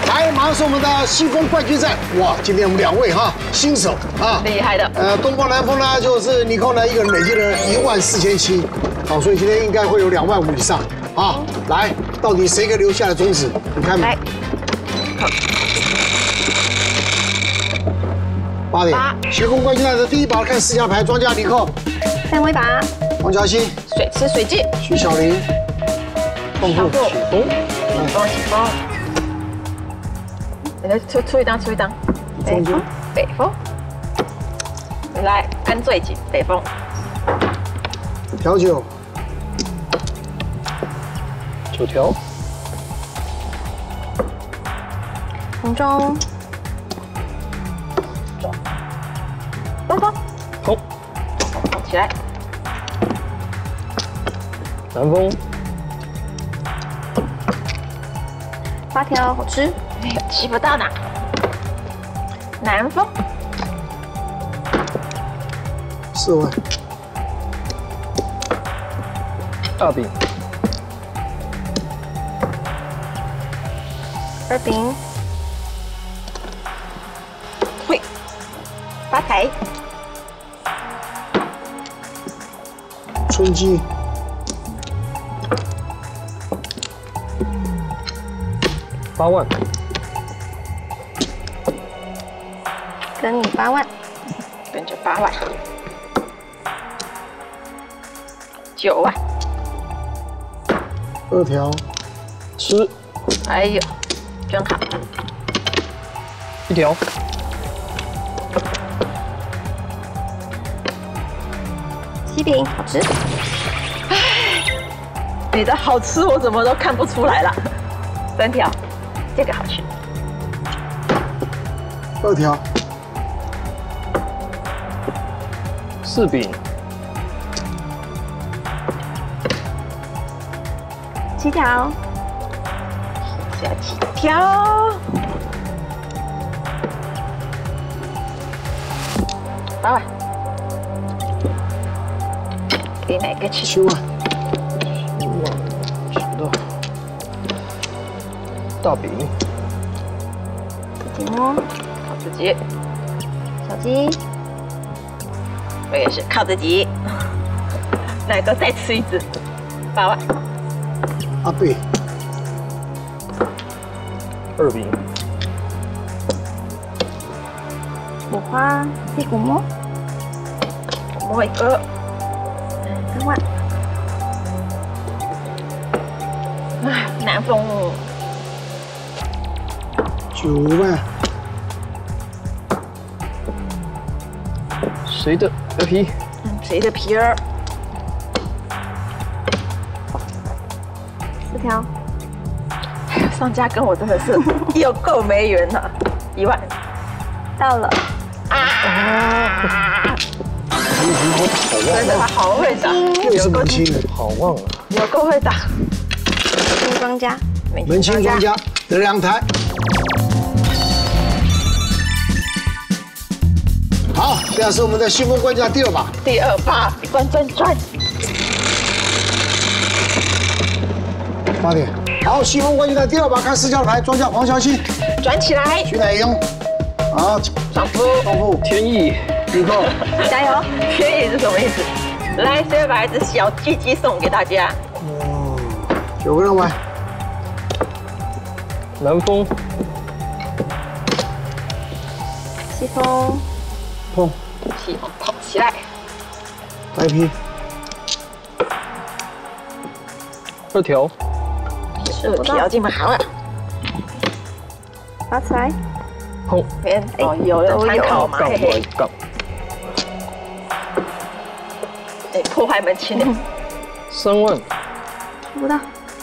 来，马上是我们的西风冠军赛。哇，今天我们2位哈新手啊， 厉害的。 东风南风呢，就是尼寇呢一个人累积了14700，好，所以今天应该会有25000以上啊。来，到底谁可以留下来种子？你看吧。来，8点。西风冠军赛的第1把，看4家牌，庄家尼寇 3位把， 王嘉欣、 水吃水记、 徐小玲、凤富、启峰、 启峰。来出一张，北风，来跟最紧，北风， 调酒 9条， 红中， 东风， 红， 起来， 南风 8条，好吃， 骑不到呢，南风 4位， 大饼 2饼， 会发财， 春季 8万， 跟你8万， 跟着8万，9万 ，2条， 吃哎呦，真好 ，1条， 西饼，好吃， 你的好吃我怎么都看不出来了，3条，这个好吃 ，2条 ，4饼 7条， 下几条，8万，给哪个吃 ？7万 ，7万，吃的，大饼， 紧摸， 靠自己， 小鸡， 我也是靠自己，哪个再吃一只，8万， 阿贝 2饼， 五花屁股摸摸一个 ，3万， 南风 9万， 谁的皮？ 谁的皮儿 4条， 上家跟我真的是有够没缘了，1万到了， 真的他好会打， 又是门清， 好旺啊！ 有够会打， 新庄家， 门清庄家得2台。好，现在是我们的西风冠军赛第2把， 第2把转 8点。好，西风冠军赛第2把，看4家的牌，庄家黄小欣、 转起来， 徐乃英，好， 上夫丰富， 天意， 尼寇， 加油， 天意是什么意思？来，随便把一只小鸡鸡送给大家， 9个人玩， 南风西风， 碰， 西风捧起来， 白皮， 2条， 是条件好啊， 发起来， 碰， 哦，有人参考嘛， 杠嘿嘿， 杠， 哎，破坏门清的 3万， 看不到，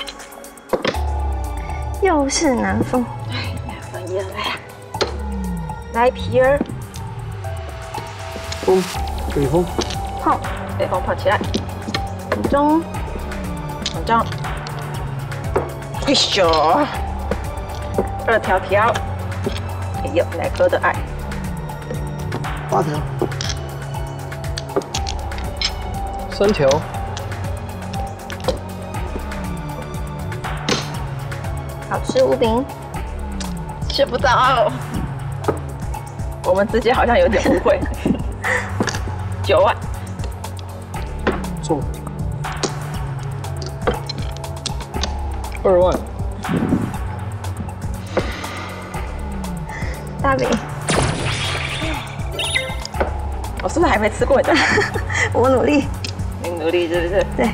又是南风， 南风也来啊，来皮儿， 风，北风， 碰， 北风捧起来， 红中， 红中，哎呦，2条，哎呦，奶哥的爱 8条， 3条， 好吃无饼， 学不到，我们之间好像有点误会。9万， 中 2万， 大饼， 我是不是还没吃过你的？ 我努力。 你努力是不是？ 对，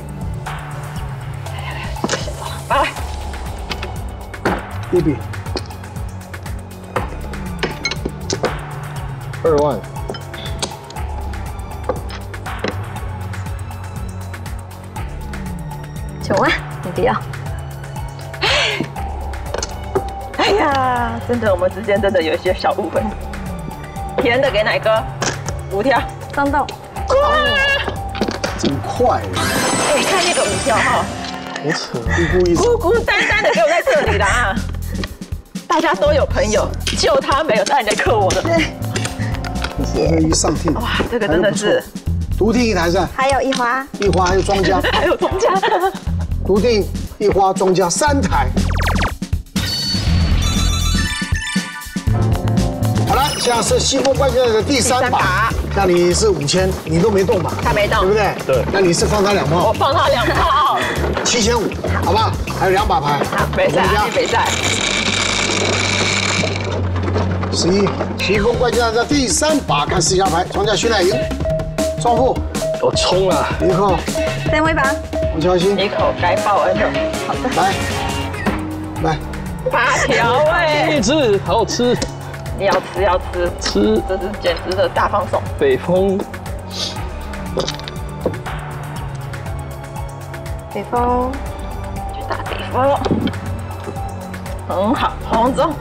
来， 一笔 2万， 9万，你不要。 哎呀，真的，我们之间真的有一些小误会。甜的给哪个？5条。 张豆， 这么快， 哎，你看那个5条哈， 好扯啊！ 一孤一孤孤单单的给我在这里啦。大家都有朋友，就他没有，当然得克我的。 对，谢谢。 一上听， 哇，这个真的是独听一台赛， 还有一花， 一花还有庄家， 还有庄家。 独听一花庄家3台。好了，现在是西风冠军的第3把，那你是5000，你都没动吧？ 他没动对不对？ 对那你是放他2 我炮放他2炮。 ，7500，好不好？还有2把牌， 好，比赛， 庄家比赛。 11，西风冠军的第3把，看4家牌，庄家徐乃赢，双负， 我冲了， 尼克， 再摸一把。 王乔欣， 一口该爆恩了。 好的， 来， 8条哎， 一只好吃， 你要吃要吃， 吃这是简直的大放送。 北风， 北风， 去打北风，很好，红中。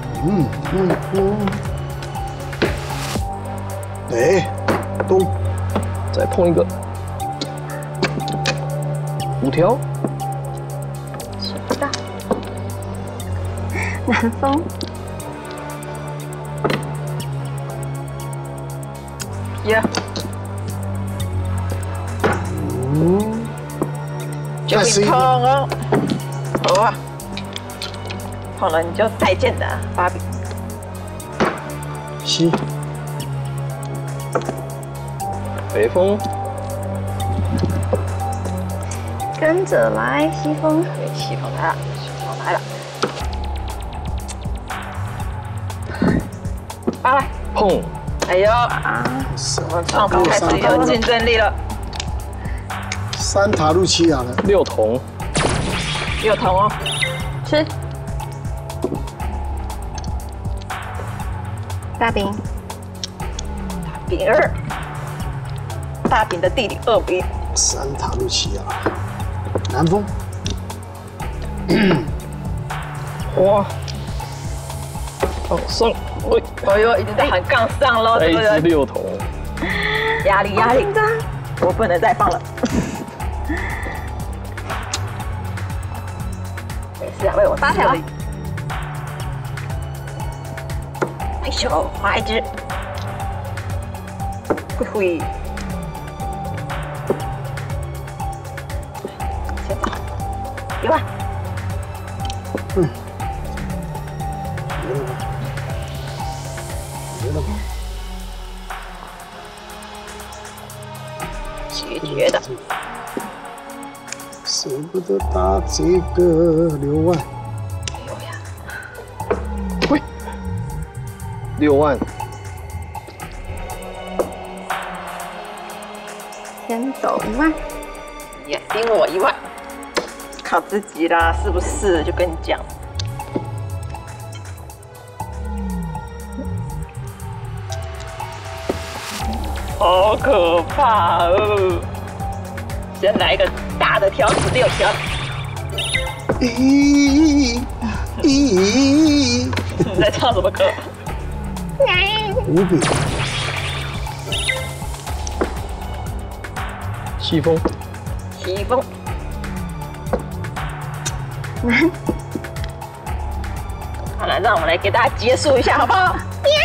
北，东， 再碰一个，5条， 吃不到。南风， 耶，就会碰哦，好啊，碰了你就再见了，芭比。 西， 北风， 跟着来，西风， 西风来了，西风来了，八来， 碰， 哎呦， 啊， 我们创普开始有竞争力了 3塔路奇亚了， 6筒， ，6筒哦， 吃。大饼， 饼2，大饼的弟弟2饼， 3塔路奇亚，南风， 哇，往上，喂， 哎呦，已经在喊杠上喽， 再一只这个人 6筒， 压力压力， 紧张。 我不能再放了。没事啊，为我 8条。 哎呦，花一只，会会。先走，1万。 没了吧？ 解决的， 舍不得打这个6万， 哎呦呀， 喂，6万， 先走1万， 也顶我1万，靠自己啦，是不是？就跟你讲。好可怕哦！先来一个大的条子，6条。 咦， 你在唱什么歌？ 5笔， 西风， 西风。好了，让我们来给大家结束一下，好不好？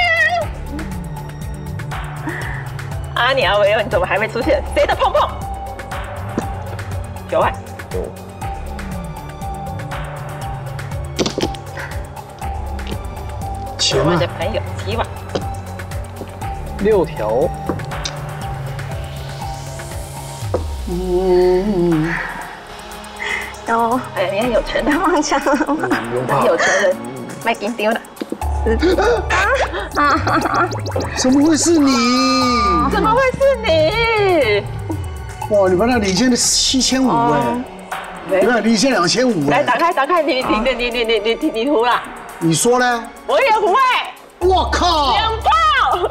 阿鸟维欧，你怎么还没出现？谁的碰碰？9万。 有。 行啊我们的，朋友希望 6条， 有哎，你很有钱的， 妄想嗯不用怕很。有钱人，卖金丢的， 怎么会是你？ 怎么会是你？ 哇，你把那领先的7500哎，你看领先2500 来哎， 打开，你胡了， 你说呢？ 我也胡哎， 我靠！ 2炮，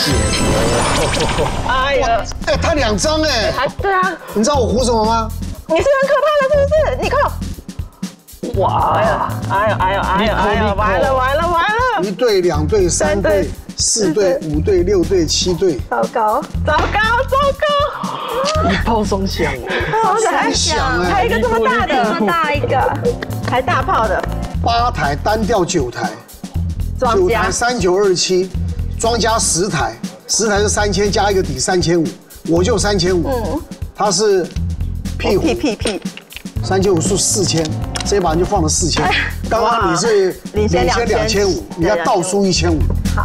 哎呀， 哎，他2张哎， 对啊， 你知道我胡什么吗？ 你是很可怕的，是不是？你看， 哇， 哎呦，完了， 1队、2队、3队、4队、5队、6队、7队， 糟糕， 糟糕， 一炮双响， 还响哎， 还有一个这么大这的， 么大一个， 还大炮的， 8台单调9台，9 庄家台3927，庄家10台，10台是3000加一个底3500，我就3500，他是屁股屁， 3500是4000，这一把就放了4000，刚刚你是领先 2500，你要倒输1500。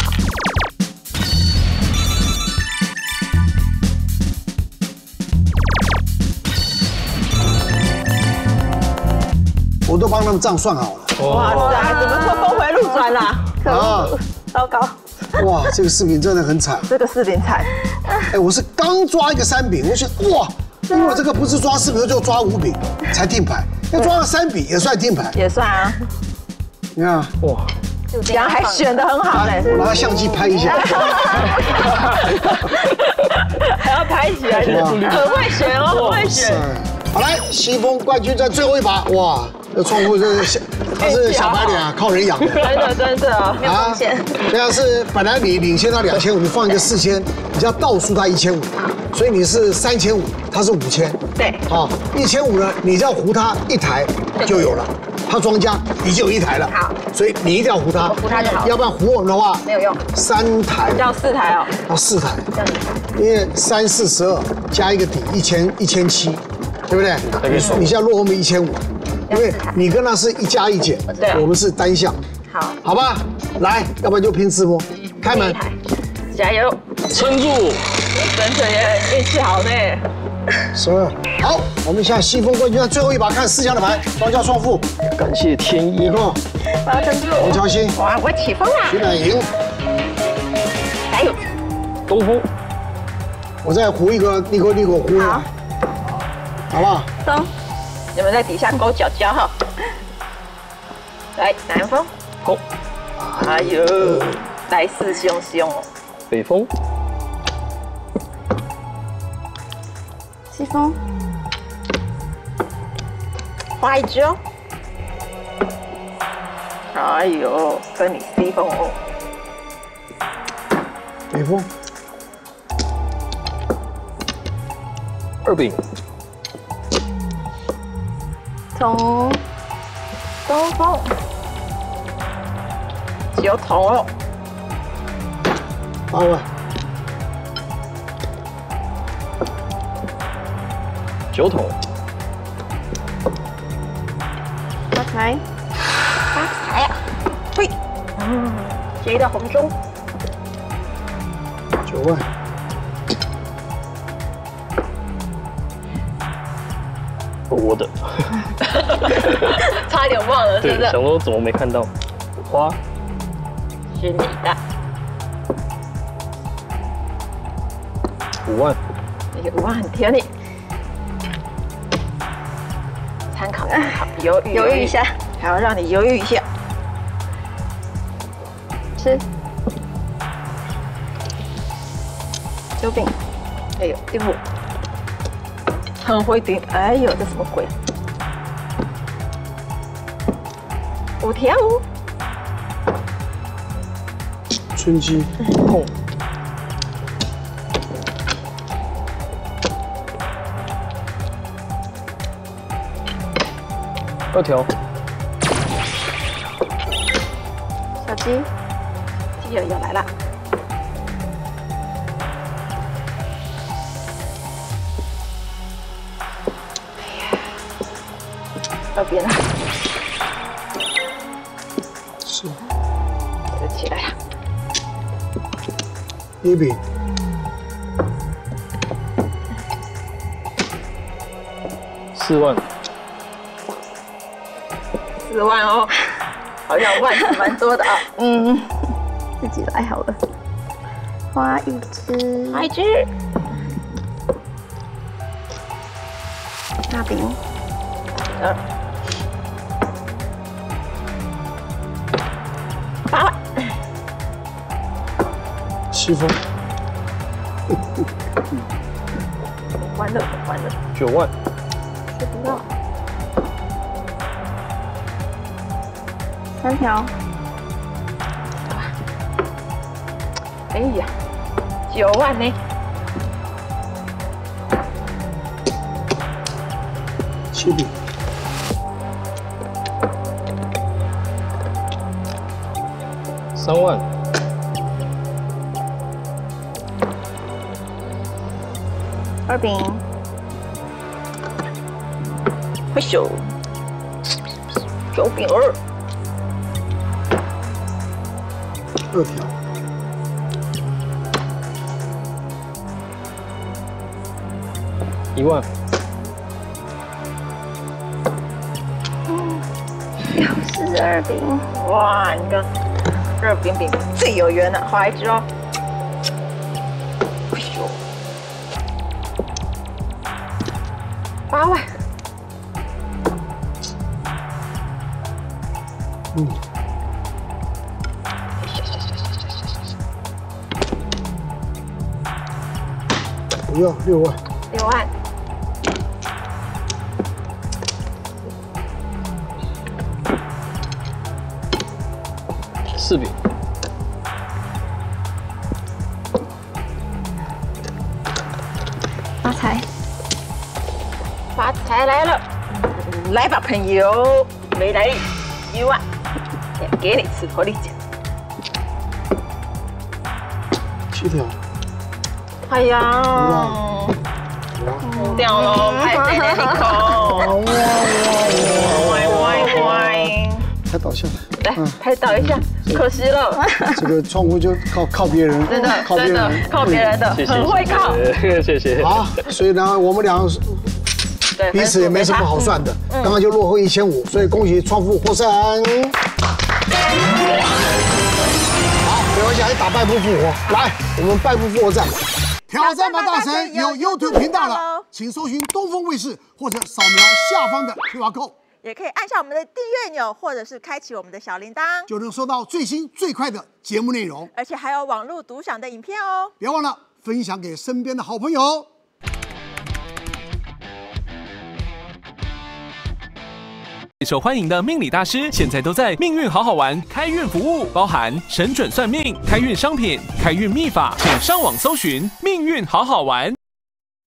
我都帮他们账算好了哇塞，怎么说峰回路转啦？ 啊！ 糟糕， 哇，这个视频真的很惨。 这个视频惨， 哎，我是刚抓一个3饼，我想哇，因为我这个不是抓4饼，就抓5饼才定牌，要抓了3饼也算定牌。 也算啊， 你看， 哇， 然后还选得很好嘞， 我拿相机拍一下。 还要拍起来，很会选哦，很会选。 好来，西风冠军战最后一把，哇，这窗户这是他是小白脸啊，靠人养的。 真的啊， 没有风险。 这样是本来你领先他2500，你放一个4000，你就要倒输他1500，所以你是3500，他是5000。 对， 好，1500呢，你只要胡他1台就有了，他庄家已经有1台了。 好， 所以你一定要胡他， 胡他就好要不然胡我们的话没有用 3台要4台哦， 要4台，因为3、42加一个底1700，对不对？你现在落后我们1500，因为你跟他是1加1减， 对啊我们是单项， 好， 好吧？来，要不然就拼自摸，开门。 加油， 撑住， 真的耶，运气好呢。 12，好，我们现在西风冠军战最后一把，看4强的牌，庄家双负， 感谢天意一。个我要撑住， 王乔欣， 哇，我起风了， 徐乃莹， 加油， 东风， 我再胡一个，你给我胡一个，好不好？ 走， 你们在底下勾脚脚哈。来，南风， 好， 哎呦，来势汹汹哦。 北风， 西风， 花一只哦。哎呦，跟你西风哦。 北风， 2饼， 从东风，九头哦。 8万， 9筒， 发财， 发财啊！嘿，接到红中， 9万， 我的， 差点忘了，是对， 不是？ 想说怎么没看到？花， 是你的。 5万， 那个5万很甜你，参考参考，犹豫犹豫一下， 还要让你犹豫一下。 吃9饼， 哎呦，第5，很会顶，哎呦，这什么鬼？5条5， 春姬， 碰，2条， 小鸡， 第2要来了。2边啊， 是就起来了。 第一笔 4万。 4万哦，好像万是蛮多的啊。 自己来好了。花一只， 花一只， 大饼， 8万， 7分， 完了完了， 9万。 吃不到。3条， 哎呀，9万呢 7笔， 3万。 2饼， 会咻，9饼2， 2条， 1万。 又是2饼， 哇，你看2饼饼最有缘了，花一只哦。会咻，8万， 不要6万， 6万， 4饼。 发财， 发财来了，来吧，朋友，没来1万，给你吃头里奖。 7条， 哎呀，掉了，拍谁的领口？歪， 才倒下来， 来拍倒一下，可惜了， 这个窗户就靠别人， 真的靠别真的人， 靠别人的， 谢谢， 很会靠。 谢谢。 好，所以呢，我们俩对， 彼此也没什么好算的，刚刚就落后1500，所以恭喜创富获胜。好，没关系，还打败不复活。来，我们败不复活战。挑战吧大神有 YouTube 频道了，请搜寻东风卫视或者扫描下方的 QR code， 也可以按下我们的订阅钮，或者是开启我们的小铃铛， 就能收到最新最快的节目内容。 而且还有网络独享的影片哦。 别忘了分享给身边的好朋友。 受欢迎的命理大师，现在都在命运好好玩开运服务，包含神准算命、开运商品、开运秘法，请上网搜寻命运好好玩。